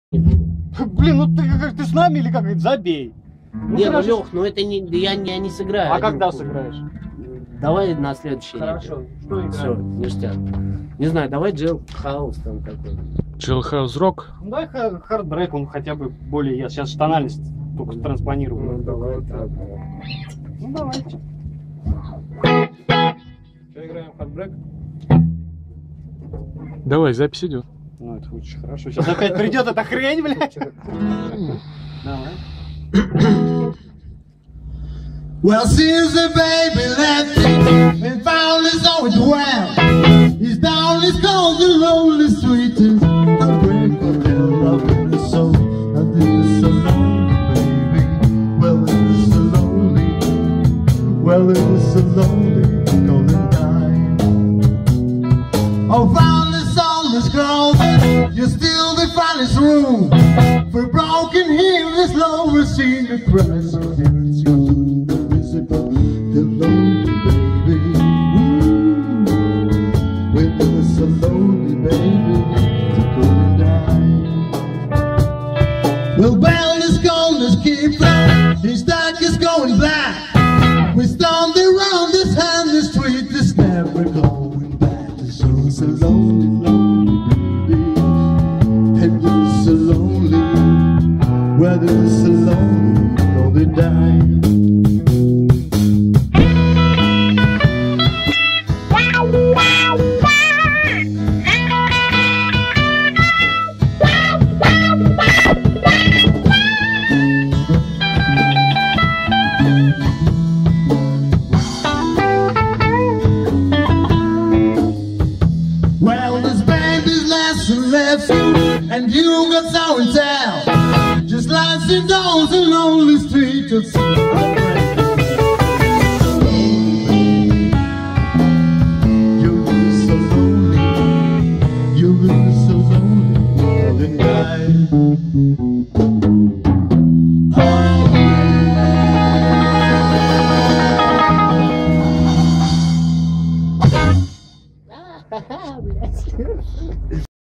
Блин, ну ты с нами или как? Забей. Не, ну Лех, ну это не, я не сыграю. А когда сыграешь? Давай на следующий. Хорошо. Что играем? Все, ништяк. Не знаю, давай Джел Хаус там какой. Джел Хаус Рок? Ну давай Heartbreak, он хотя бы более... Я сейчас тональность только транспонирую. Ну давай так. Ну давайте. Что играем, Heartbreak? Давай, запись идет. Ну это очень хорошо. Сейчас опять придет эта хрень, блядь. Давай. Well, since the baby left and found his own dwell, he's down his cold and lonely street. I break of their love in his soul. I think it's so lonely, baby. Well, it is so lonely. Well, it is so lonely, gonna die. Oh, found this on this closet, you still the finest room. For broken heel, this low machine that cries. The lonely baby, when you're so lonely, baby, to go and die. Well, Bell is gone, let's keep flying. His stack is going black. We stand around this hand, the street is never going back. It's so lonely, lonely, baby, and you're so lonely. Well, you're so lonely, gonna die. Well, this baby's last and left you, and you got so in town. Just lying down the lonely street of you're so lonely, you're so lonely, all the night.